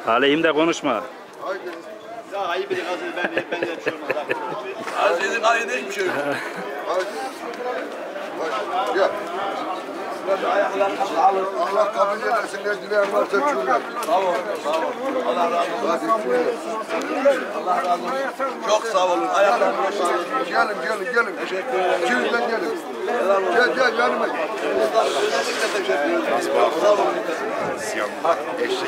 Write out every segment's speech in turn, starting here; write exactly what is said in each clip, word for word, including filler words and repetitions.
Aleyhim de konuşma. Haydi. Ya ayıp edin azı ben ben de bir şey olmaz. Aziz'in ayı değil bir şey. Haydi. Haydi. Gel. Allah kabul edersin ne dileyen varsa cümle. Sağ ol, sağ ol. Allah razı olsun. Hadi cümle. Allah razı olsun. Çok sağ olun. Ayaklarınıza sağlık. Gelin gelin gelin. Teşekkür ederim. Cümle gelin. Gel gel yanıma. Özellikle teşekkür ederim. Sağ olun. Bak eşek.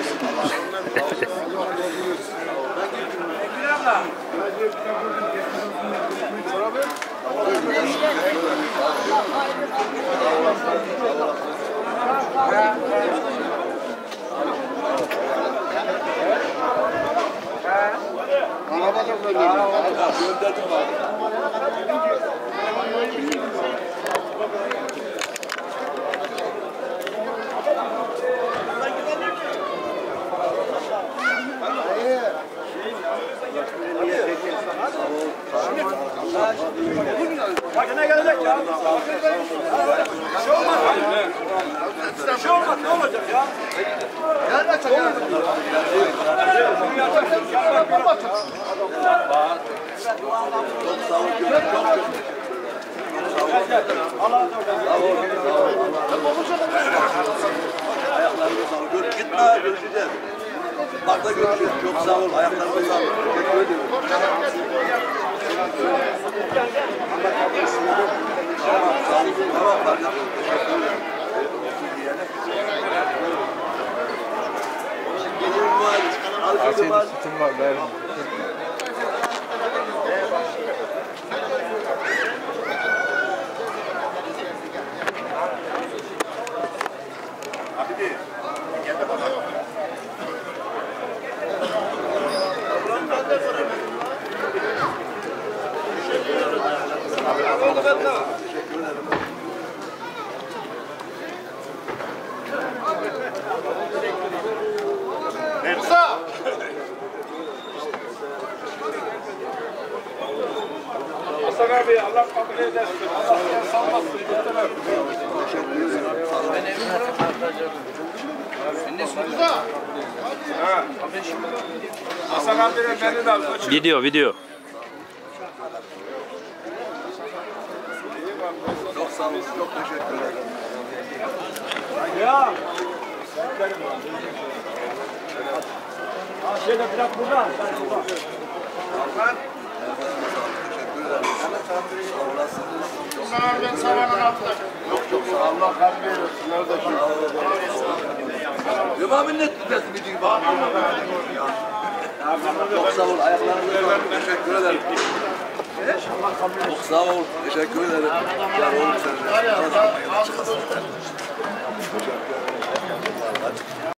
Araba da Gönderdim abi. Makine gelecek ya. Bir şey olmaz. Bir şey olmaz. Ne olacak ya? Gelme çakal. Çok sağ olun. Çok çok. Ayaklarınıza sağlık. Gör, gitme, görüşeceğiz. Parkta görüşürüz. Çok sağ ol. Ayaklarınıza sağlık. Teşekkür ederim. Tamam, sağ olun. Tamam, kardeşim. Teşekkür ederim. Gelirim var. Alkışım var. Sütüm var, verin. Musa! Hasan abi Allah kabul edersin. Allah seni salmasın. Musa! Hasan abiyle beni de al. Koçum. Video video. Çok sağ olun. Çok teşekkür ederim. Ya. Ha şeyde biraz burada. Sen burada. Teşekkür ederim. Sağ olasın. Musa ben savanın altında. Çok çok sağ olun. Allah kabul eylesin kardeşim. Devamın net tutmasın bir gibi. Çok sağ ol. Ayaklarınıza sağlık. Teşekkür ederim. Çok sağ ol. Teşekkür ederim. Ya oğlum sen de.